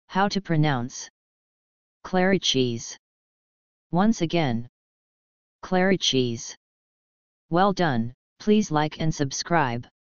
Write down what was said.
How to pronounce clericis. Once again, clericis. Well done, please like and subscribe.